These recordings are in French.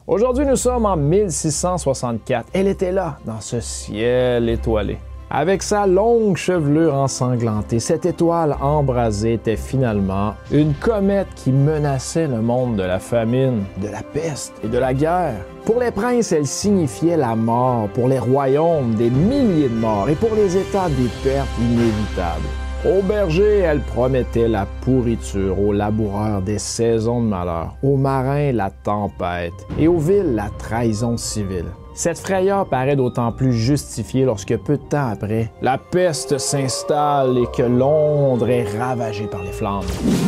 Aujourd'hui, nous sommes en 1664. Elle était là, dans ce ciel étoilé. Avec sa longue chevelure ensanglantée, cette étoile embrasée était finalement une comète qui menaçait le monde de la famine, de la peste et de la guerre. Pour les princes, elle signifiait la mort, pour les royaumes, des milliers de morts, et pour les États, des pertes inévitables. Aux bergers, elle promettait la pourriture, aux laboureurs des saisons de malheur, aux marins la tempête, et aux villes la trahison civile. Cette frayeur paraît d'autant plus justifiée lorsque peu de temps après, la peste s'installe et que Londres est ravagée par les flammes.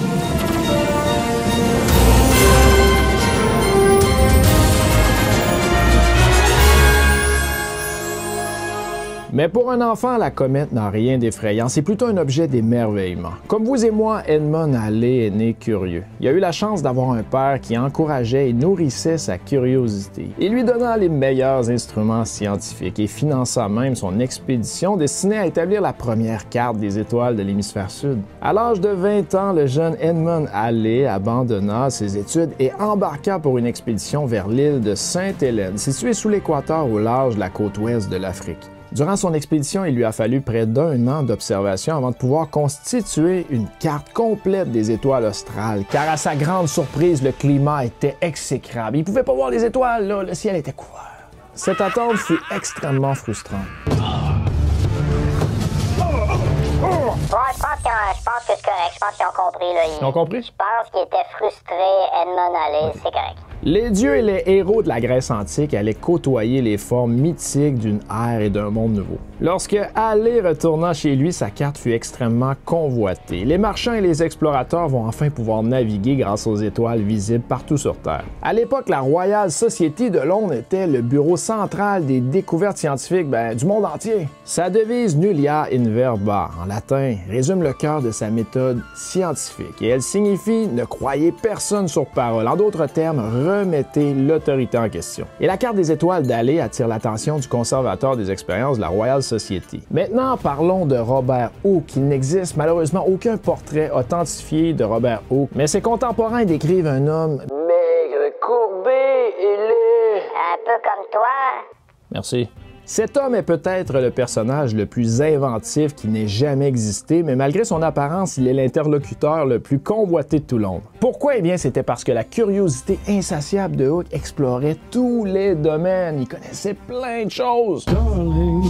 Mais pour un enfant, la comète n'a rien d'effrayant, c'est plutôt un objet d'émerveillement. Comme vous et moi, Edmund Halley est né curieux. Il a eu la chance d'avoir un père qui encourageait et nourrissait sa curiosité, et lui donnant les meilleurs instruments scientifiques et finançant même son expédition destinée à établir la première carte des étoiles de l'hémisphère sud. À l'âge de 20 ans, le jeune Edmund Halley abandonna ses études et embarqua pour une expédition vers l'île de Sainte-Hélène, située sous l'équateur au large de la côte ouest de l'Afrique. Durant son expédition, il lui a fallu près d'1 an d'observation avant de pouvoir constituer une carte complète des étoiles australes, car à sa grande surprise, le climat était exécrable. Il ne pouvait pas voir les étoiles, là, le ciel était couvert. Cette attente fut extrêmement frustrante. Ouais, je pense que c'est correct. Je pense qu'ils ont compris. Là. Ils ont compris? Je pense qu'il était frustré, Edmund Halley, c'est correct. Les dieux et les héros de la Grèce antique allaient côtoyer les formes mythiques d'une ère et d'un monde nouveau. Lorsque Halley retourna chez lui, sa carte fut extrêmement convoitée. Les marchands et les explorateurs vont enfin pouvoir naviguer grâce aux étoiles visibles partout sur Terre. À l'époque, la Royal Society de Londres était le bureau central des découvertes scientifiques du monde entier. Sa devise Nullia in verba, en latin, résume le cœur de sa méthode scientifique et elle signifie « ne croyez personne sur parole ». En d'autres termes, remettez l'autorité en question. Et la carte des étoiles d'Halley attire l'attention du conservateur des expériences de la Royal Society. Maintenant, parlons de Robert Hooke. Il n'existe malheureusement aucun portrait authentifié de Robert Hooke, mais ses contemporains décrivent un homme maigre, courbé et laid. Un peu comme toi. Merci. Cet homme est peut-être le personnage le plus inventif qui n'ait jamais existé, mais malgré son apparence, il est l'interlocuteur le plus convoité de tout Londres. Pourquoi? Eh bien, c'était parce que la curiosité insatiable de Hooke explorait tous les domaines. Il connaissait plein de choses. Darling,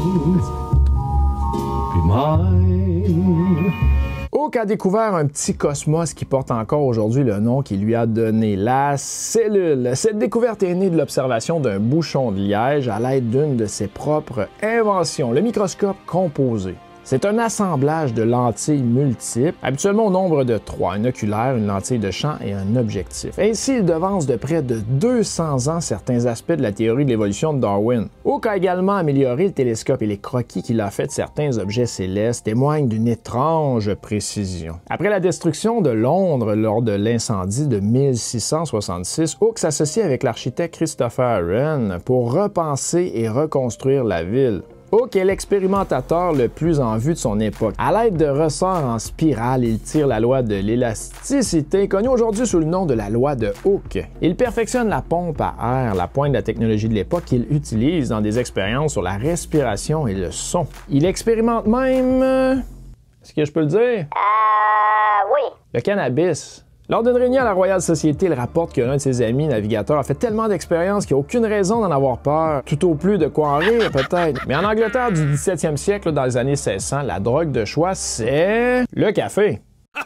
be mine. Hooke a découvert un petit cosmos qui porte encore aujourd'hui le nom qu'il lui a donné, la cellule. Cette découverte est née de l'observation d'un bouchon de liège à l'aide d'une de ses propres inventions, le microscope composé. C'est un assemblage de lentilles multiples, habituellement au nombre de 3, un oculaire, une lentille de champ et un objectif. Ainsi, il devance de près de 200 ans certains aspects de la théorie de l'évolution de Darwin. Hooke a également amélioré le télescope et les croquis qu'il a fait de certains objets célestes témoignent d'une étrange précision. Après la destruction de Londres lors de l'incendie de 1666, Hooke s'associe avec l'architecte Christopher Wren pour repenser et reconstruire la ville. Hooke est l'expérimentateur le plus en vue de son époque. À l'aide de ressorts en spirale, il tire la loi de l'élasticité, connue aujourd'hui sous le nom de la loi de Hooke. Il perfectionne la pompe à air, la pointe de la technologie de l'époque qu'il utilise dans des expériences sur la respiration et le son. Il expérimente même... Est-ce que je peux le dire? Oui. Le cannabis. Lors d'une réunion à la Royal Society, il rapporte que l'un de ses amis navigateurs a fait tellement d'expériences qu'il n'y a aucune raison d'en avoir peur. Tout au plus de quoi en rire, peut-être. Mais en Angleterre du 17e siècle, dans les années 1600, la drogue de choix, c'est le café.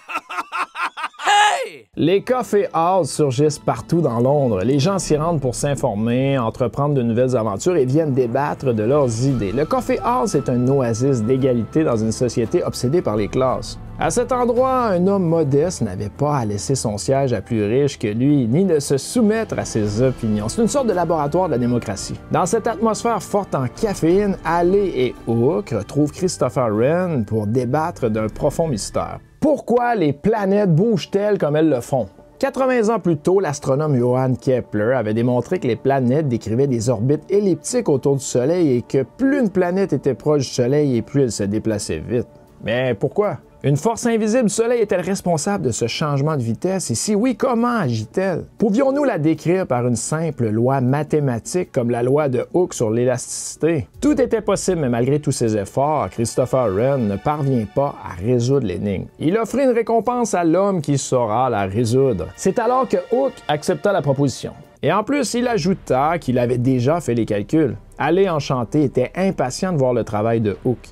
Les coffee houses surgissent partout dans Londres. Les gens s'y rendent pour s'informer, entreprendre de nouvelles aventures et viennent débattre de leurs idées. Le coffee house est un oasis d'égalité dans une société obsédée par les classes. À cet endroit, un homme modeste n'avait pas à laisser son siège à plus riche que lui, ni de se soumettre à ses opinions. C'est une sorte de laboratoire de la démocratie. Dans cette atmosphère forte en caféine, Halley et Hooke retrouvent Christopher Wren pour débattre d'un profond mystère. Pourquoi les planètes bougent-elles comme elles le font? 80 ans plus tôt, l'astronome Johann Kepler avait démontré que les planètes décrivaient des orbites elliptiques autour du Soleil et que plus une planète était proche du Soleil et plus elle se déplaçait vite. Mais pourquoi? Une force invisible du Soleil est-elle responsable de ce changement de vitesse? Et si oui, comment agit-elle? Pouvions-nous la décrire par une simple loi mathématique comme la loi de Hooke sur l'élasticité? Tout était possible, mais malgré tous ses efforts, Christopher Wren ne parvient pas à résoudre l'énigme. Il offrit une récompense à l'homme qui saura la résoudre. C'est alors que Hooke accepta la proposition. Et en plus, il ajouta qu'il avait déjà fait les calculs. Allez Enchanté était impatient de voir le travail de Hooke.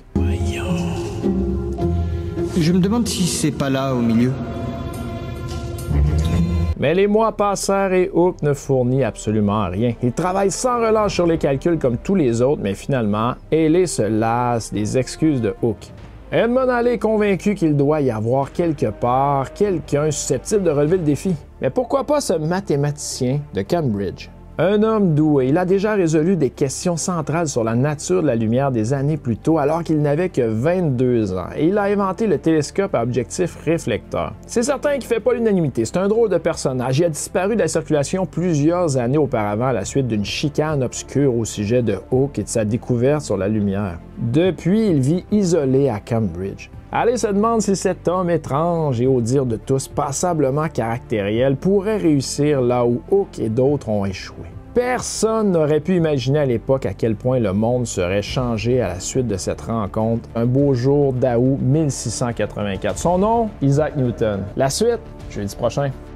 Je me demande si c'est pas là au milieu. Mais les mois passèrent et Hooke ne fournit absolument rien. Il travaille sans relâche sur les calculs comme tous les autres, mais finalement, Halley se lasse des excuses de Hooke. Edmond Halley est convaincu qu'il doit y avoir quelque part quelqu'un susceptible de relever le défi. Mais pourquoi pas ce mathématicien de Cambridge? Un homme doué, il a déjà résolu des questions centrales sur la nature de la lumière des années plus tôt alors qu'il n'avait que 22 ans et il a inventé le télescope à objectif réflecteur. C'est certain qu'il ne fait pas l'unanimité, c'est un drôle de personnage. Il a disparu de la circulation plusieurs années auparavant à la suite d'une chicane obscure au sujet de Hooke et de sa découverte sur la lumière. Depuis, il vit isolé à Cambridge. Halley se demande si cet homme étrange et au dire de tous passablement caractériel pourrait réussir là où Hooke et d'autres ont échoué. Personne n'aurait pu imaginer à l'époque à quel point le monde serait changé à la suite de cette rencontre, un beau jour d'août 1684. Son nom, Isaac Newton. La suite, jeudi prochain.